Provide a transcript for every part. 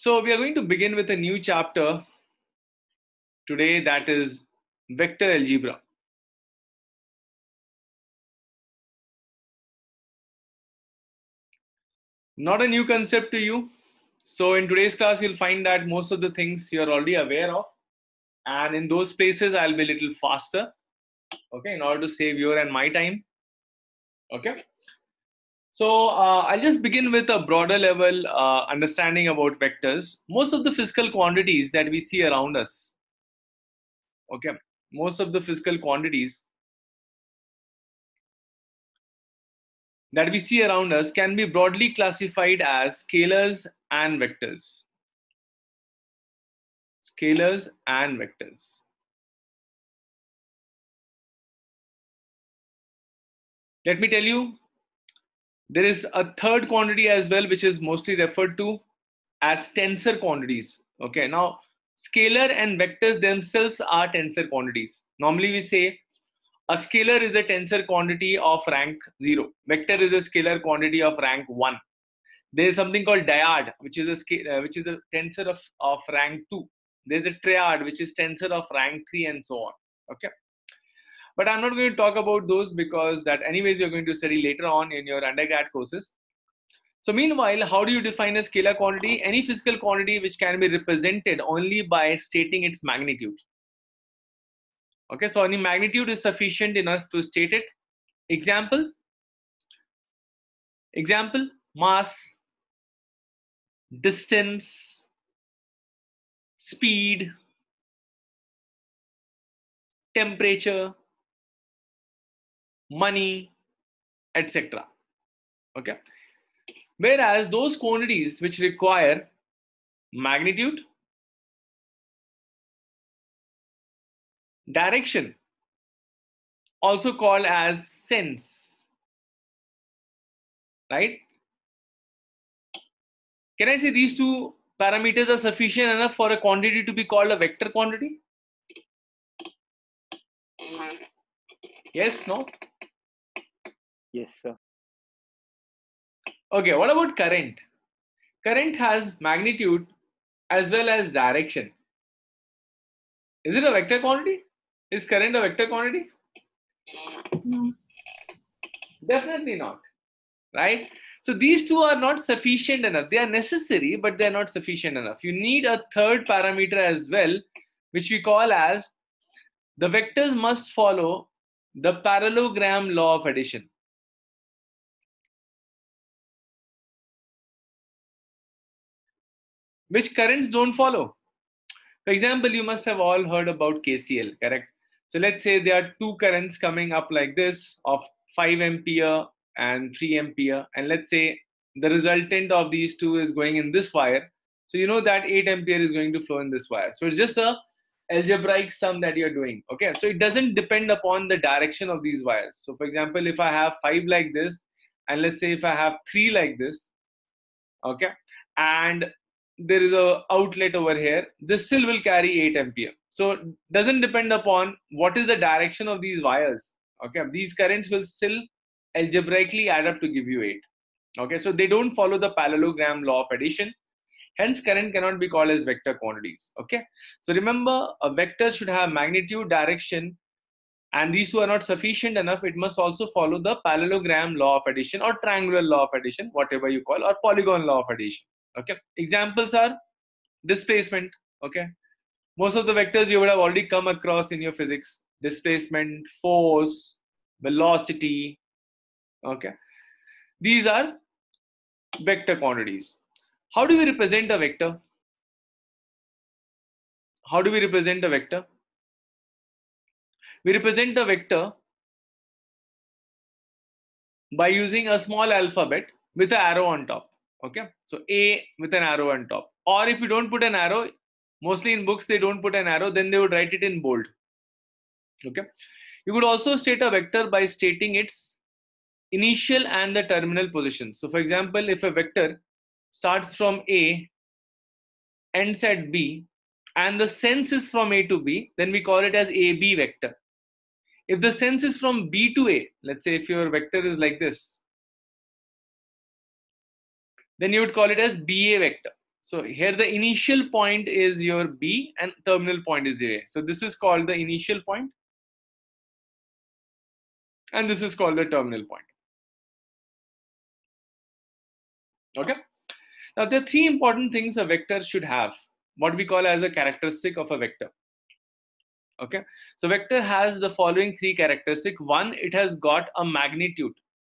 So we are going to begin with a new chapter today, that is vector algebra. Not a new concept to you. So in today's class, you'll find that most of the things you're already aware of. And in those places, I'll be a little faster, okay, in order to save your and my time. Okay. So I'll just begin with a broader level understanding about vectors. Most of the physical quantities that we see around us, okay, most of the physical quantities that we see around us can be broadly classified as scalars and vectors. Scalars and vectors. Let me tell you, there is a third quantity as well, which is mostly referred to as tensor quantities. Okay, now scalar and vectors themselves are tensor quantities. Normally we say a scalar is a tensor quantity of rank 0. Vector is a scalar quantity of rank 1. There is something called dyad, which is a tensor of rank 2. There's a triad, which is tensor of rank 3, and so on. Okay. But I'm not going to talk about those because that anyways you're going to study later on in your undergrad courses. So meanwhile, how do you define a scalar quantity? Any physical quantity which can be represented only by stating its magnitude. Okay, so any magnitude is sufficient enough to state it. Example, mass, distance, speed, temperature, money, etc. Okay. Whereas those quantities which require magnitude, direction, also called as sense, right? Can I say these two parameters are sufficient enough for a quantity to be called a vector quantity? Yes, no? Yes, sir. Okay, what about current? Current has magnitude as well as direction. Is it a vector quantity? Is current a vector quantity? No. Definitely not, right? So these two are not sufficient enough. They are necessary, but they are not sufficient enough. You need a third parameter as well, which we call as the vectors must follow the parallelogram law of addition. Which currents don't follow. For example, you must have all heard about KCL, correct? So let's say there are two currents coming up like this of 5 ampere and 3 ampere. And let's say the resultant of these two is going in this wire. So you know that 8 ampere is going to flow in this wire. So it's just a algebraic sum that you're doing. Okay. So it doesn't depend upon the direction of these wires. So for example, if I have 5 like this, and let's say if I have 3 like this, okay, and there is a outlet over here, this still will carry 8 ampere. So it doesn't depend upon what is the direction of these wires. Okay, these currents will still algebraically add up to give you 8. Okay, so they don't follow the parallelogram law of addition. Hence, current cannot be called as vector quantities. Okay, so remember, a vector should have magnitude, direction, and these two are not sufficient enough. It must also follow the parallelogram law of addition or triangular law of addition, whatever you call, or polygon law of addition. Okay, examples are displacement. Okay, most of the vectors you would have already come across in your physics: displacement, force, velocity. Okay, these are vector quantities. How do we represent a vector? How do we represent a vector? We represent a vector by using a small alphabet with an arrow on top. Okay, so A with an arrow on top. Or if you don't put an arrow, mostly in books they don't put an arrow, then they would write it in bold. Okay, you could also state a vector by stating its initial and the terminal position. So for example, if a vector starts from A, ends at B, and the sense is from A to B, then we call it as AB vector. If the sense is from B to A, let's say if your vector is like this, then you would call it as BA vector. So here the initial point is your B and terminal point is A. So this is called the initial point and this is called the terminal point. Okay. Now there are three important things a vector should have, what we call as a characteristic of a vector. Okay. So vector has the following three characteristics. One, it has got a magnitude.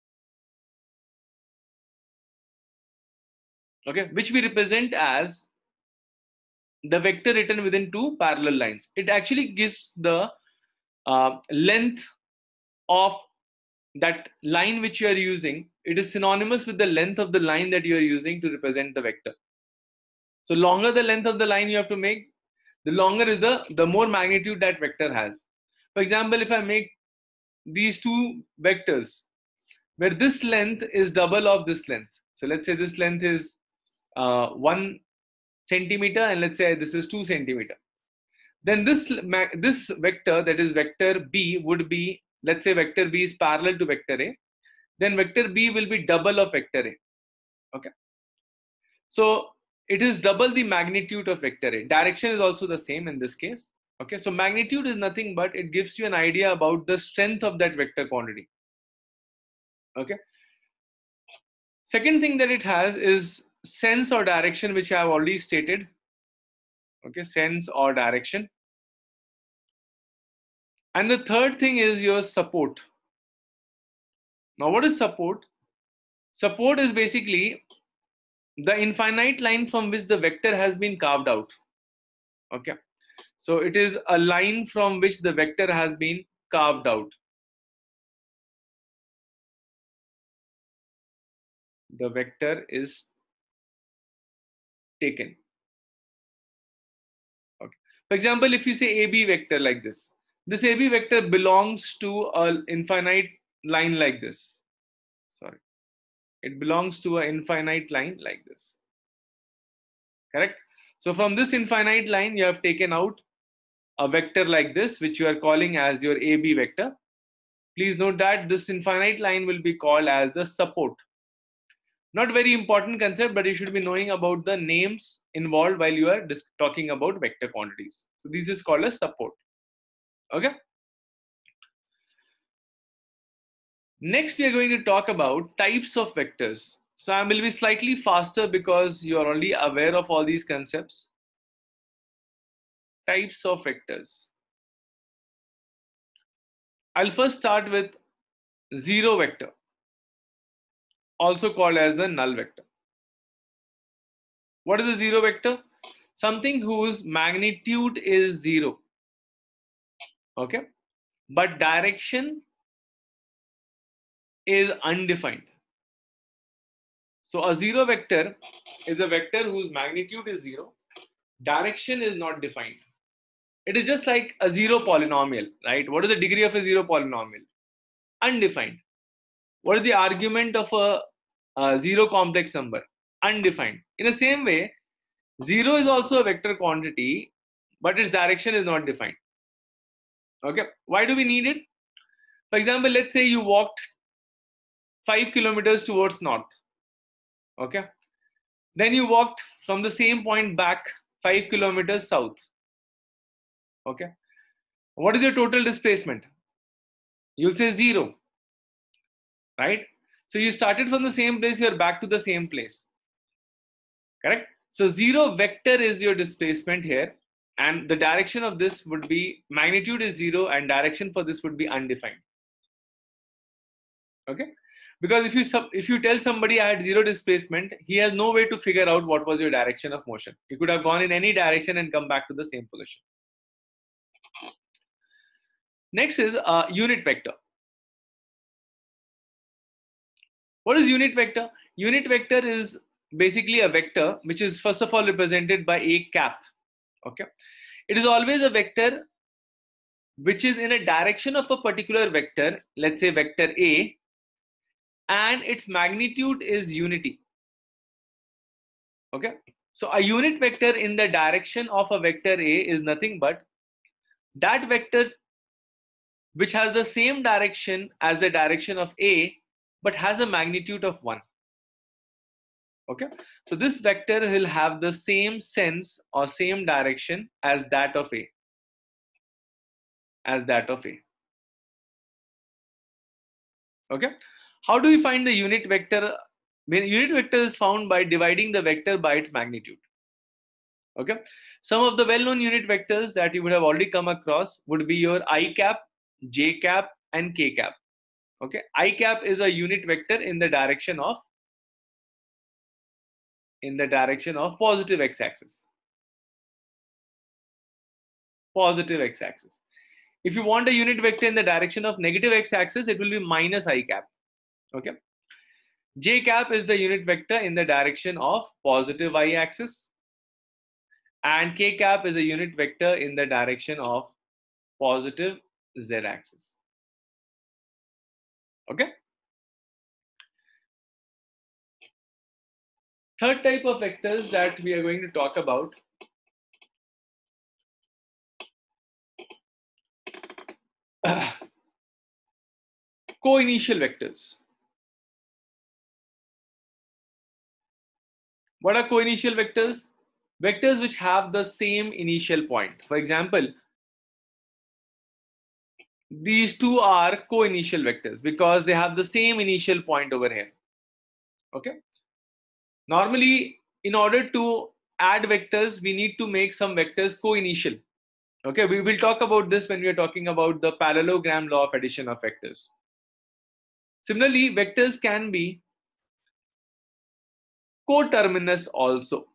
Okay, which we represent as the vector written within two parallel lines. It actually gives the length of that line which you are using. It is synonymous with the length of the line that you are using to represent the vector. So longer the length of the line you have to make, the longer is the more magnitude that vector has. For example, if I make these two vectors where this length is double of this length. So let's say this length is 1 centimeter and let's say this is 2 centimeter. Then this vector, that is vector B, would be, let's say vector B is parallel to vector A. Then vector B will be double of vector A. Okay. So it is double the magnitude of vector A. Direction is also the same in this case. Okay. So magnitude is nothing but it gives you an idea about the strength of that vector quantity. Okay. Second thing that it has is sense or direction, which I have already stated. Okay. Sense or direction. And the third thing is your support. Now, what is support? Support is basically the infinite line from which the vector has been carved out. Okay. So it is a line from which the vector has been carved out. The vector is taken. Okay. For example, if you say AB vector like this AB vector belongs to an infinite line like this. Sorry. It belongs to an infinite line like this. Correct? So from this infinite line, you have taken out a vector like this, which you are calling as your AB vector. Please note that this infinite line will be called as the support. Not very important concept, but you should be knowing about the names involved while you are talking about vector quantities. So this is called as support. Okay. Next, we are going to talk about types of vectors. So I will be slightly faster because you are already aware of all these concepts. Types of vectors. I'll first start with zero vector, also called as a null vector. What is a zero vector? Something whose magnitude is zero. Okay. But direction is undefined. So a zero vector is a vector whose magnitude is zero. Direction is not defined. It is just like a zero polynomial, right? What is the degree of a zero polynomial? Undefined. What is the argument of a zero complex number? Undefined. In the same way, zero is also a vector quantity, but its direction is not defined. Okay. Why do we need it? For example, let's say you walked 5 kilometers towards north. Okay. Then you walked from the same point back 5 kilometers south. Okay. What is your total displacement? You'll say zero, right? So you started from the same place, you're back to the same place. Correct? So zero vector is your displacement here. And the direction of this would be, magnitude is zero and direction for this would be undefined. Okay. Because if you tell somebody I had zero displacement, he has no way to figure out what was your direction of motion. You could have gone in any direction and come back to the same position. Next is a unit vector. What is unit vector? Unit vector is basically a vector which is first of all represented by a cap. Okay. It is always a vector which is in a direction of a particular vector, let's say vector A, and its magnitude is unity. Okay. So a unit vector in the direction of a vector A is nothing but that vector which has the same direction as the direction of A, but has a magnitude of 1. Okay, so this vector will have the same sense or same direction as that of A. Okay, how do we find the unit vector? Unit vector is found by dividing the vector by its magnitude. Okay, some of the well-known unit vectors that you would have already come across would be your I cap, j cap, and k cap. Okay, I cap is a unit vector in the direction of positive x-axis. If you want a unit vector in the direction of negative x-axis, it will be minus I cap. Okay, j cap is the unit vector in the direction of positive y-axis, and k cap is a unit vector in the direction of positive z-axis. Okay. Third type of vectors that we are going to talk about co-initial vectors. What are co-initial vectors? Vectors which have the same initial point. For example, these two are co-initial vectors because they have the same initial point over here. Okay. Normally, in order to add vectors, we need to make some vectors co-initial. Okay, we will talk about this when we are talking about the parallelogram law of addition of vectors. Similarly, vectors can be coterminous also.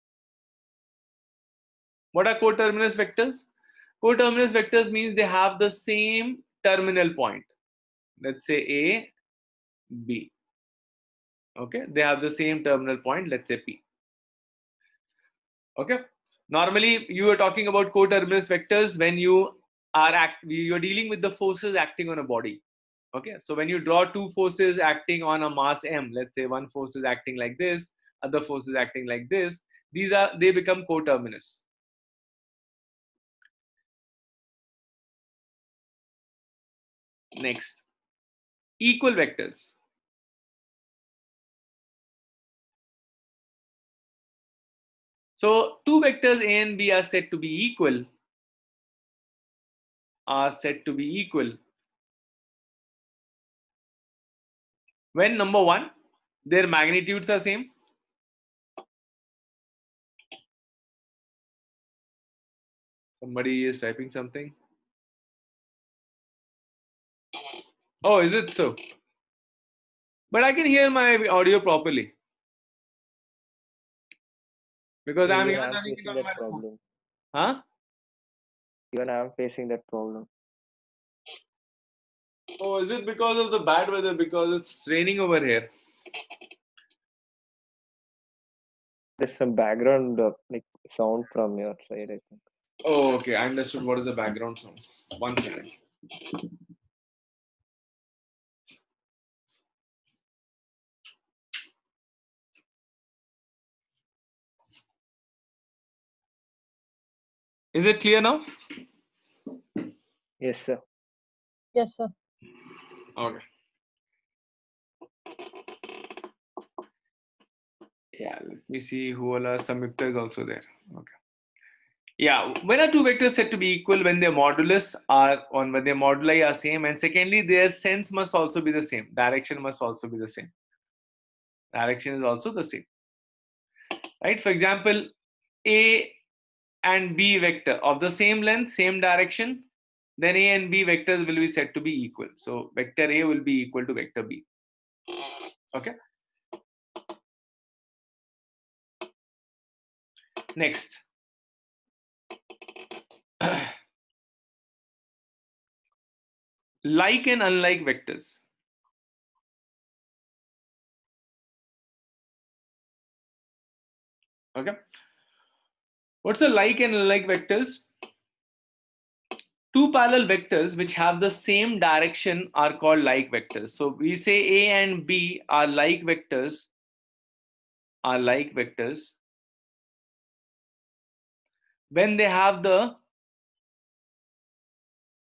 What are coterminous vectors? Coterminous vectors means they have the same terminal point. Let's say A, B. Okay, they have the same terminal point. Let's say P. Okay. Normally, you are talking about coterminous vectors when you are dealing with the forces acting on a body. Okay, so when you draw two forces acting on a mass m, let's say one force is acting like this, other force is acting like this, they become coterminous. Next, equal vectors. So two vectors A and B are said to be equal. When number one, their magnitudes are same. Somebody is typing something. Oh, is it so? But I can hear my audio properly because I'm even running it on my phone. Huh? Even I'm facing that problem. Oh, is it because of the bad weather? Because it's raining over here. There's some background like sound from your side, I think. Oh, okay. I understood what is the background sound. 1 second. Is it clear now? Yes, sir. Yes, sir. Okay. Yeah, let me see who all are. Samyukta is also there. Okay. Yeah, when are two vectors said to be equal? When their modulus are on, when their moduli are same, and secondly, their sense must also be the same. Direction must also be the same. Direction is also the same. Right? For example, A and B vector of the same length, same direction, then A and B vectors will be said to be equal. So vector A will be equal to vector B. Okay. Next. Like and unlike vectors. Okay. What's the like and unlike vectors? Two parallel vectors which have the same direction are called like vectors. So we say A and B are like vectors. When they have the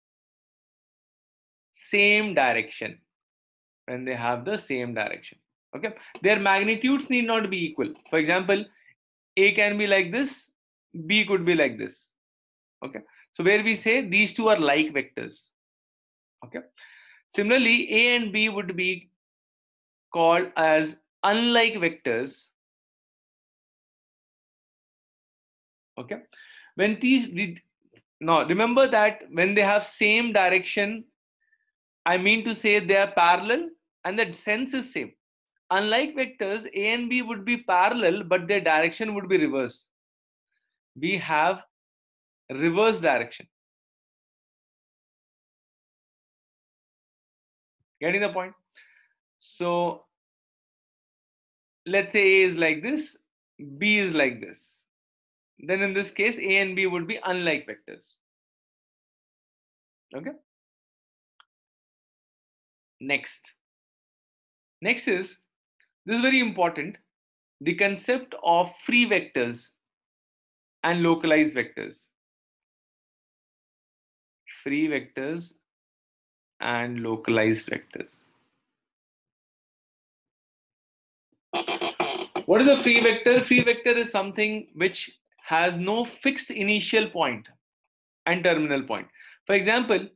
same direction. Okay, their magnitudes need not be equal. For example, A can be like this, B could be like this. Okay, so where we say these two are like vectors. Okay, similarly, A and B would be called as unlike vectors. Okay, when now remember that when they have same direction, I mean to say they are parallel and the sense is same. Unlike vectors, A and B would be parallel, but their direction would be reverse. We have reverse direction. Getting the point? So let's say A is like this, B is like this. Then in this case, A and B would be unlike vectors. Okay. Next is, this is very important, the concept of free vectors and localized vectors. Free vectors and localized vectors. What is a free vector? Free vector is something which has no fixed initial point and terminal point. For example,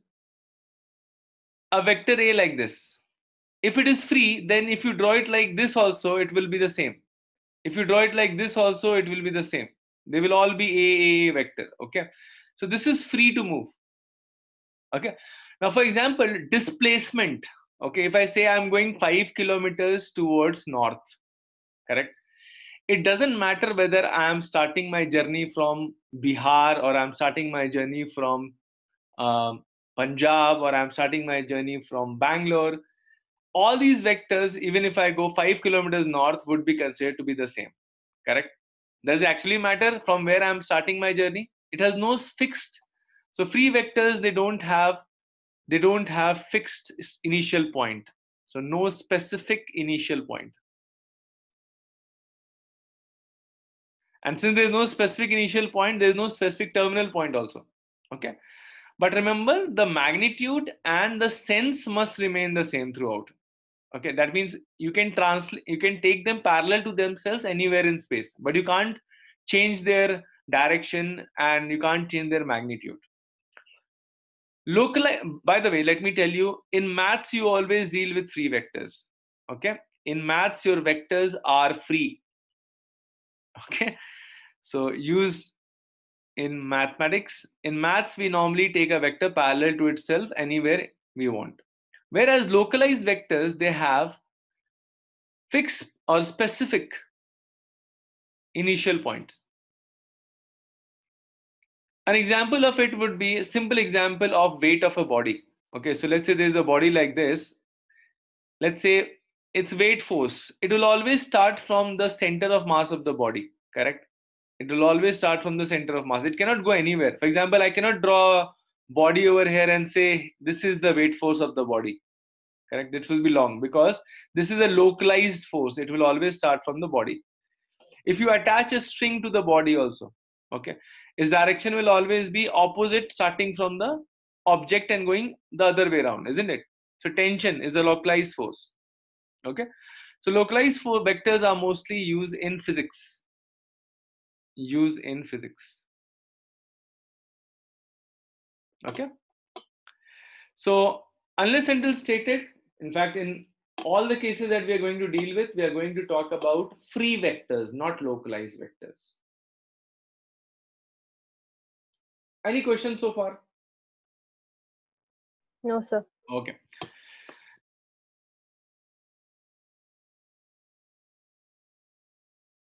a vector A like this. If it is free, then if you draw it like this also, it will be the same. If you draw it like this also, it will be the same. They will all be A vector. Okay. So this is free to move. Okay. Now, for example, displacement. Okay. If I say I'm going 5 kilometers towards north, correct? It doesn't matter whether I am starting my journey from Bihar or I'm starting my journey from Punjab or I'm starting my journey from Bangalore. All these vectors, even if I go 5 kilometers north, would be considered to be the same. Correct? Does it actually matter from where I'm starting my journey? It has no fixed. So free vectors, they don't have fixed initial point. So no specific initial point. And since there's no specific initial point, there's no specific terminal point also. Okay. But remember, the magnitude and the sense must remain the same throughout. Okay. That means you can take them parallel to themselves anywhere in space, but you can't change their direction and you can't change their magnitude. By the way, let me tell you, in maths, you always deal with free vectors. Okay. In maths, your vectors are free. Okay. So use in mathematics, in maths, we normally take a vector parallel to itself anywhere we want. Whereas localized vectors, they have fixed or specific initial points. An example of it would be a simple example of weight of a body. Okay, so let's say there's a body like this. Let's say its weight force. It will always start from the center of mass of the body, correct? It will always start from the center of mass. It cannot go anywhere. For example, I cannot draw a body over here and say this is the weight force of the body. Correct? It will be long because this is a localized force. It will always start from the body. If you attach a string to the body also, okay, its direction will always be opposite, starting from the object and going the other way around, isn't it? So tension is a localized force. Okay. So localized force vectors are mostly used in physics. Okay. So unless until stated, in fact, in all the cases that we are going to deal with, we are going to talk about free vectors, not localized vectors. Any questions so far? No, sir. Okay.